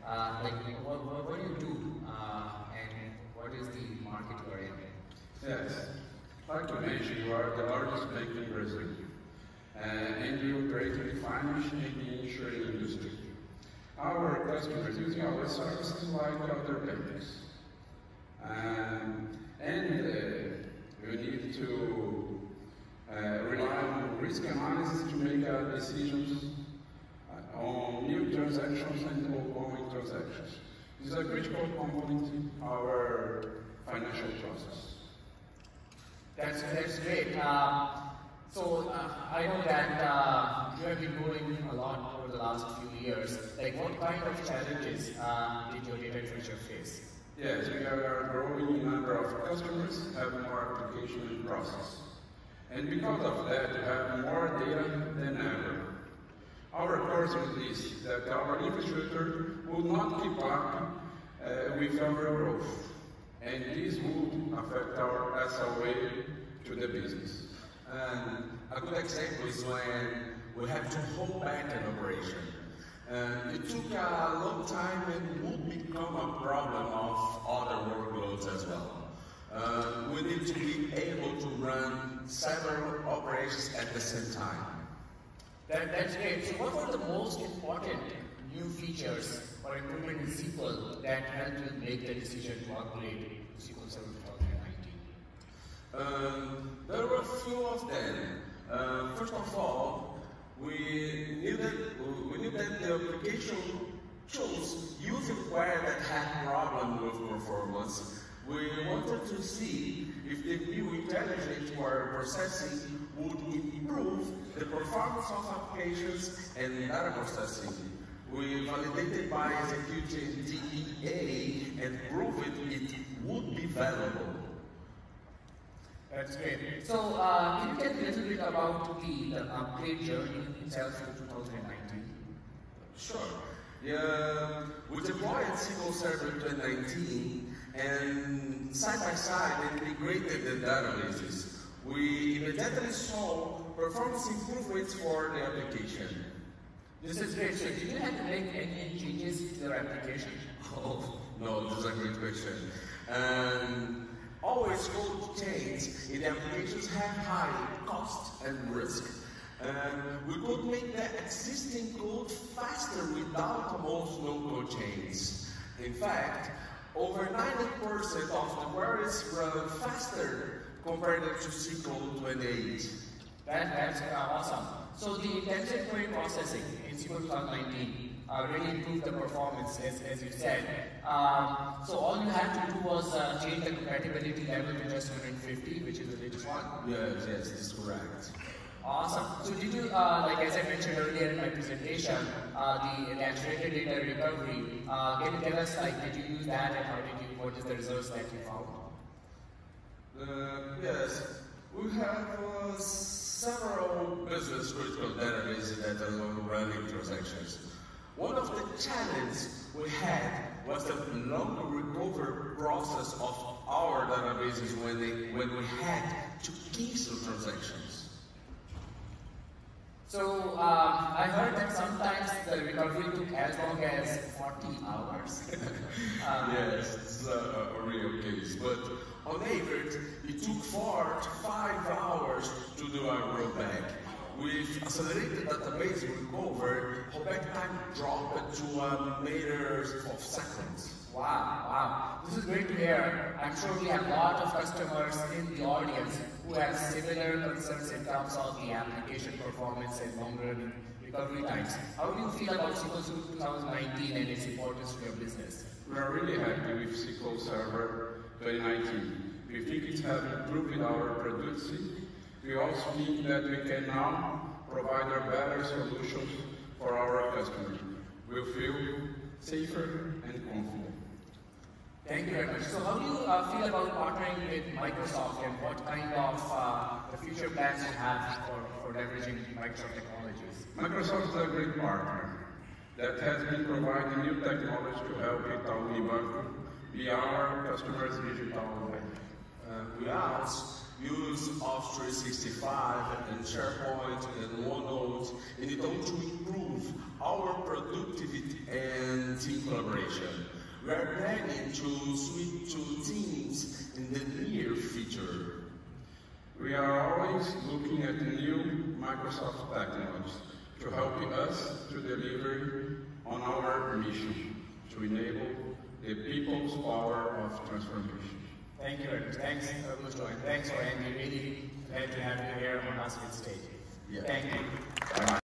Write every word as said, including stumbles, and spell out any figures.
Uh, like, what, what, what do you do, uh, and what is the market you are in? Yes, like to mention, you are the largest bank in Brazil, uh, and you operate in the financial and the insurance industry. Our customers using our services like other banks. Um, and uh, we need to uh, rely on risk analysis to make uh, decisions uh, on new transactions and ongoing transactions. This is a critical component in our financial process. That's, that's great. Uh, so uh, I know that uh, you have been growing a lot over the last few years. Like, what kind of challenges uh, did your data infrastructure face? Yes, we are growing number of customers, have more application and process. And because of that, we have more data than ever. Our concern is that our infrastructure will not keep up uh, with our growth. And this would affect our S L A to the business. And a good example is when we have to hold back an operation. Uh, it took a long time and would become a problem of other workloads as well. Uh, we need to be able to run several operations at the same time. That, that's great. So what were the most important new features or improvement in S Q L that helped you make the decision to upgrade to S Q L Server twenty nineteen? Um, there were a few of them. Uh, first of all, we knew that we knew that the application chose using query that had problem with performance. We wanted to see if the new intelligent query processing would improve the performance of applications and data processing. We validated by executing D E A and proved it would be valuable. That's great. So, uh, can you tell me a little bit about the, the upgrade journey itself to twenty nineteen? Sure. Yeah, we deployed S Q L Server twenty nineteen, and side by side integrated the databases. We immediately saw performance improvements for the application. This is great. So, did you have to make any changes to your application? Oh, no, this is a great question. Um, Always code change in the applications have high cost and risk. Um, we could make the existing code faster without most no-code changes. In fact, over ninety percent of the queries run faster compared to S Q L twenty-eight. That, that's uh, awesome. So the intelligent query processing in S Q L twenty nineteen uh, really improved the performance, as, as you said. Um, so all you had to do was uh, change the compatibility level to just one hundred fifty, which is the latest one. Yes, yes, that's correct. Awesome. So did you, uh, like as I mentioned earlier in my presentation, uh, the saturated data recovery, uh, can you tell us, like, did you use that and how did you, what is the results that you found? Uh, yes, we have uh, several business critical databases that are running transactions. One of the challenges we had was the long recovery process of our databases when, they, when we had to cancel transactions. So um, I heard that sometimes the recovery took as long as forty hours. um, yes, it's a, a real case, but on average, it took four to five hours to do a rollback. With accelerated database recovery, rollback time dropped to a matter of seconds. Wow, wow. This is great to hear. I'm sure we have a lot of customers in the audience who have similar concerns in terms of the application performance and long-run recovery times. How do you feel about S Q L Server twenty nineteen and its importance to your business? We are really happy with S Q L Server twenty nineteen. We think it has improved our productivity. We also think that we can now provide a better solutions for our customers. We feel safer and confident. Thank you very much. So how do you uh, feel about partnering with Microsoft and what kind of uh, the future plans you have for, for leveraging Microsoft technologies? Microsoft is a great partner that has been providing new technology to help Itaú Unibanco be our customers' digital bank. Uh, we also use Office three sixty-five and SharePoint and OneNote in order to improve improve our productivity and team collaboration. We are planning to switch to Teams in the near future. We are always looking at the new Microsoft technologies to help us to deliver on our mission, to enable the people's power of transformation. Thank you, Ernest. Thanks, Augusto, and thanks for Andy. Really glad to have you here on MsIgnite stage. Yeah. Thank you.